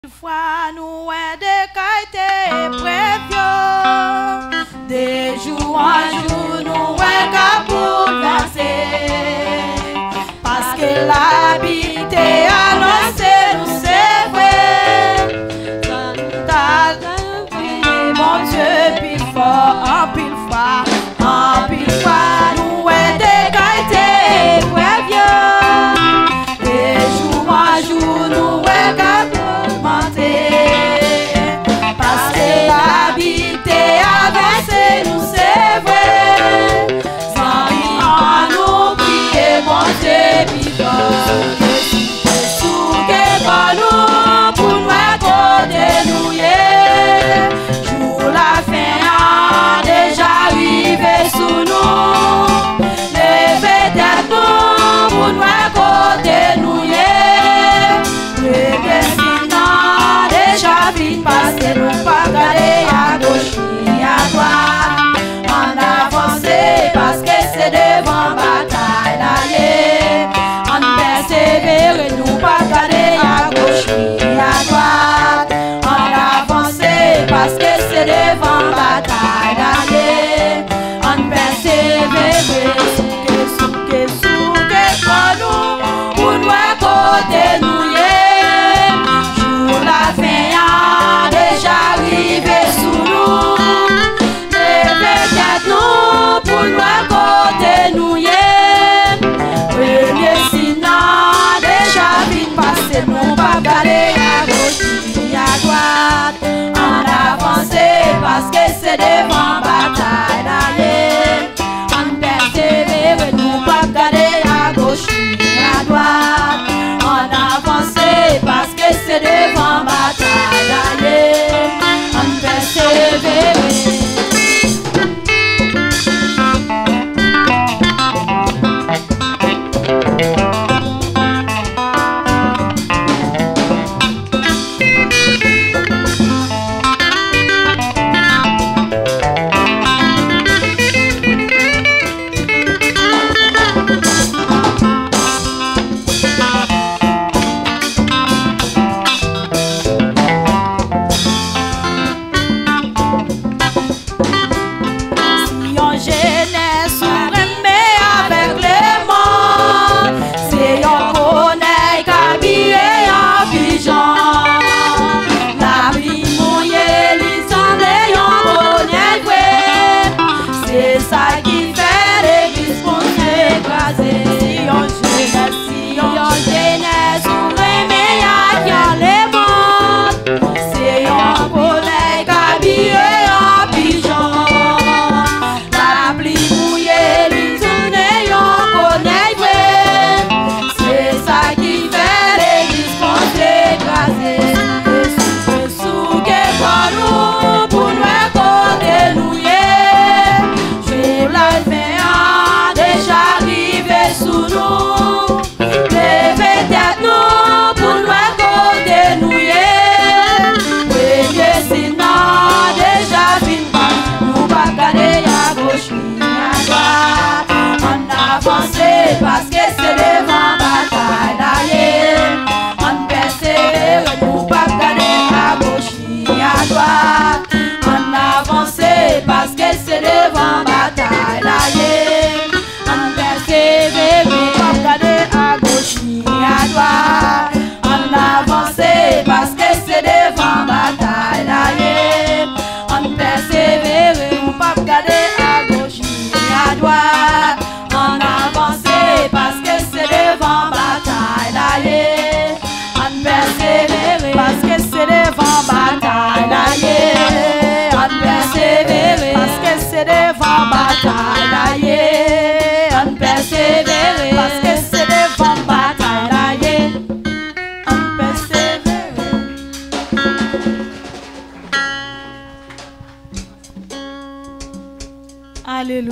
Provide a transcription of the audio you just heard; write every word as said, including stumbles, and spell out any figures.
Fois nous de prévieux, de jour en jour nous est bouleversé, parce que l'habité annoncé nous c'est vrai. Mon Dieu, pile fort, en pile fois, en pile fois nous est de prévieux, de jour en jour nous est parce que l'habité avancé nous c'est vrai. Sans rien nous prier, mon Dieu, vivant. Sous que bon nous pour nous côté nous jour la fin a déjà arrivé sous nous. Levez tête nous pour nous côté nous parce que nous pas garder à gauche ni à droite. On avance parce que c'est devant bataille d'aller. On persévère, nous pas garder à gauche ni à droite. On avance parce que c'est devant bataille d'aller. On persévère, souke, souke, souke, pour nous, pour nous côté nous. Jour la fin déjà arrivé sous nous. Levez nous pour nous côté nous. Premier sinon déjà vite passé, nous pas garder à gauche ni à droite. On avance parce que c'est devant bataille d'aller. On persévère, nous pas garder à gauche ni à droite. On avance parce que c'est devant bataille d'aller. On persévère.